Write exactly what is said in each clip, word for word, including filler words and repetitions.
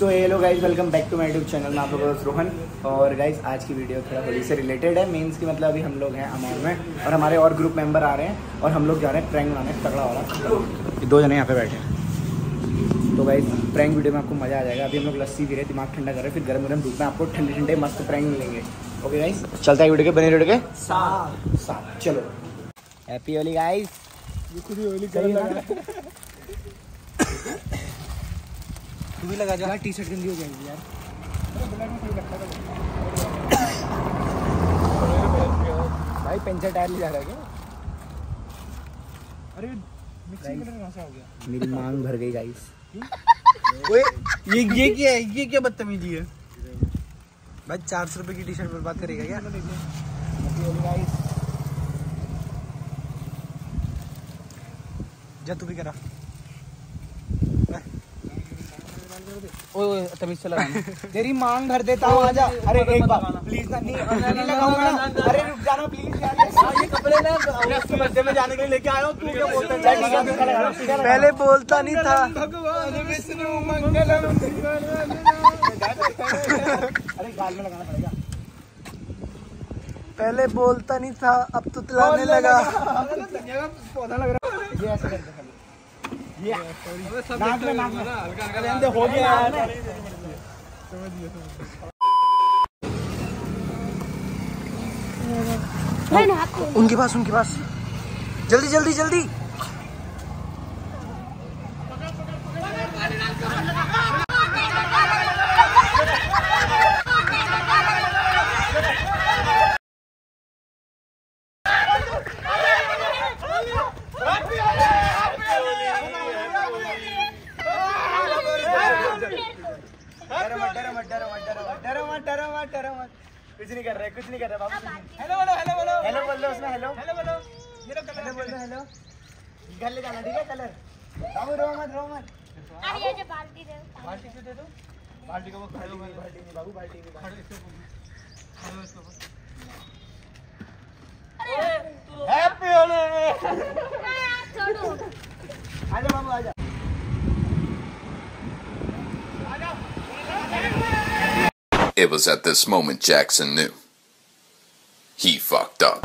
So hello guys, welcome back to my YouTube channel. मैं आप लोगों का रोहन। और गाइज आज की वीडियो थोड़ा होली से रिलेटेड है। मीन्स की मतलब अभी हम लोग हैं अमौर में और हमारे और ग्रुप मेंबर आ रहे हैं और हम लोग जा रहे हैं प्रैंक बनाने तगड़ा वाला। दो जने यहाँ पे बैठे हैं तो गाइज प्रैंक वीडियो में आपको मज़ा आ जाएगा। अभी हम लोग लस्सी पी रहे, दिमाग ठंडा कर रहे हैं, फिर गर्म गर्म धूप में आपको ठंडे ठंडे मस्त प्रैंक मिलेंगे। ओके गाइज, चलता है वीडियो के बने वीडियो के साथ साथ। चलो हैप्पी होली गाइज। तू भी लगा जा। टी शर्ट गंदी हो जाएगी यार। भाई पंचर टायर ले जा रहा है क्या? अरे मिक्सिंग कलर कहाँ से आ गया? मेरी मांग भर गई गाइस। ओए ये ये क्या है? ये क्या बदतमीजी है भाई? चार सौ रुपए की टी शर्ट बर्बाद करेगा क्या? गाइस जा तू भी करा। ओए तमीज से लगाना। तेरी मांग भर देता हूँ, आजा। अरे एक बार प्लीज ना, नहीं नहीं लगाऊंगा ना। अरे रुक जाना प्लीज यार। ये कपड़े ना उसके बर्थडे में जाने के लिए लेके आया हूँ। तू क्या बोलता है? पहले बोलता नहीं था। भगवान विष्णु मंगलम। अरे गाल में लगाना पड़ेगा। पहले बोलता नहीं था, अब तुतलाने लगा। पौधा लग रहा है। ये ऐसे करते खाली। ये नाक में नाक में हल्का हल्का हो गया यार। उनके पास उनके पास जल्दी जल्दी जल्दी। कुछ नहीं कर रहे, कुछ नहीं कर रहे बाबू। हेलो बोलो, हेलो बोलो, हेलो बोल दो उसमें। हेलो हेलो बोलो, हेलो हेलो बोल दो। हेलो घर ले जाना, ठीक है? कलर बाबू रो मत, रो मत। अरे ये जो बाल्टी दे, बाल्टी क्यों दे दो? बाल्टी को वो खड़े नहीं, बाल्टी नहीं बाबू, बाल्टी नहीं। हैप्पी होली। छोड़ो। आजा बाबू आजा। It was at this moment Jackson knew. He fucked up.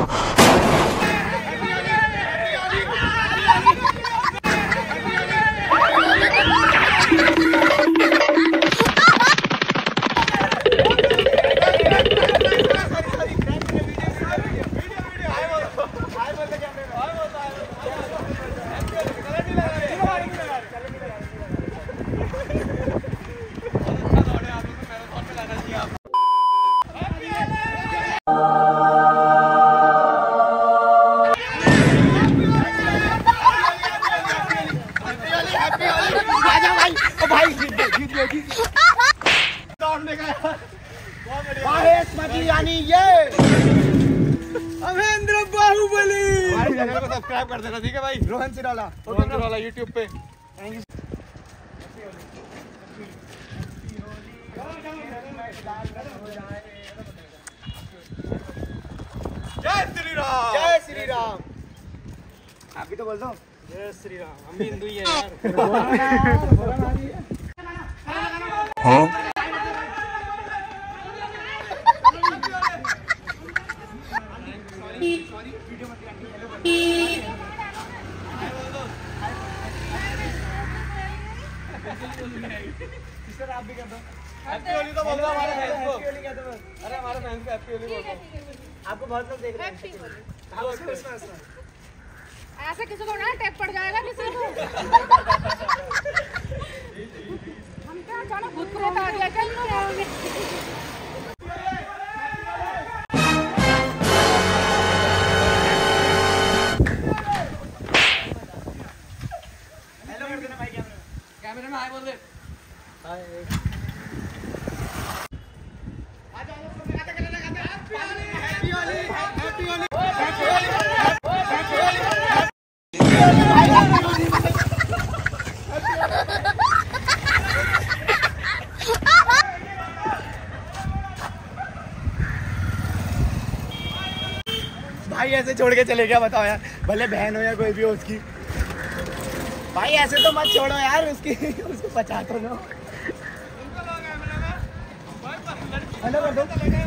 यानी ये अमरेंद्र बाहुबली। हमारे चैनल को सब्सक्राइब कर देना, ठीक है भाई? रोहन सिराला, रोहन सिराला यूट्यूब पे। Thank you. जय श्री राम, जय श्री राम। आप भी तो बोल दो जय श्री राम। हम भी हिंदू ही है यार। Huh? आप भी कर दो। हैप्पी होली तो बोल दो हमारे फैंस को। हैप्पी होली कह दो। अरे हमारे फैंस को हैप्पी होली बोल दो। आपको बहुत लोग देख रहे हैं। हैप्पी होली। आप ऐसे किसी को ना टैप पड़ जाएगा किसी को। हम क्या जानो भूत प्रेत आ गया कल क्या होंगे। हेलो कर देना भाई कैमरे में। कैमरे में हाय बोल दे। Hi. Happy Holi, happy Holi, happy Holi. भाई ऐसे छोड़ के चले गया, बताओ यार। भले बहन हो या कोई भी हो उसकी। भाई ऐसे तो मत छोड़ो यार उसकी, उसको बचा तो दो। हेलो कर दो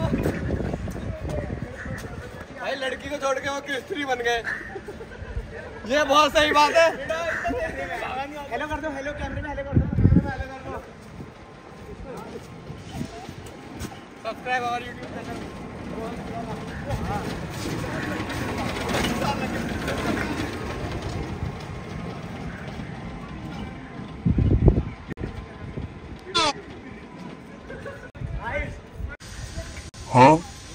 भाई, लड़की को छोड़ के वो क्रिस्त्री बन गए, ये बहुत सही बात है। हेलो कर दो, हेलो कैमरे में हेलो कर दो, सब्सक्राइब हमारे यूट्यूब चैनल। Huh?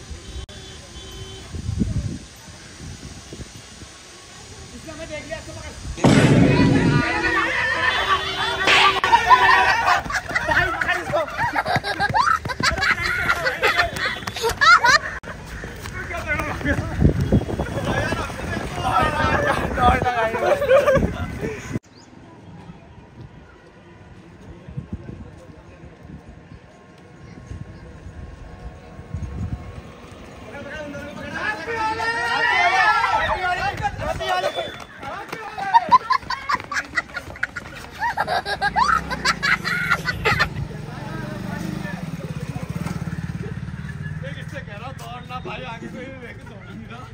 भाई आगे कोई देख तो नहीं रहा।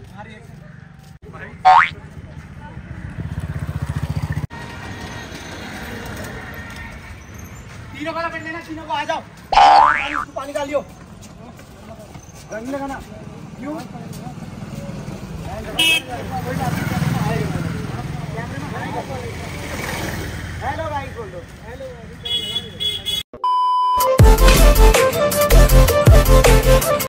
तीनों का कर लेना, तीनों को आ जाओ, पानी डाल लियो, रंग लगाना क्यों? हेलो गाइस बोल दो, हेलो।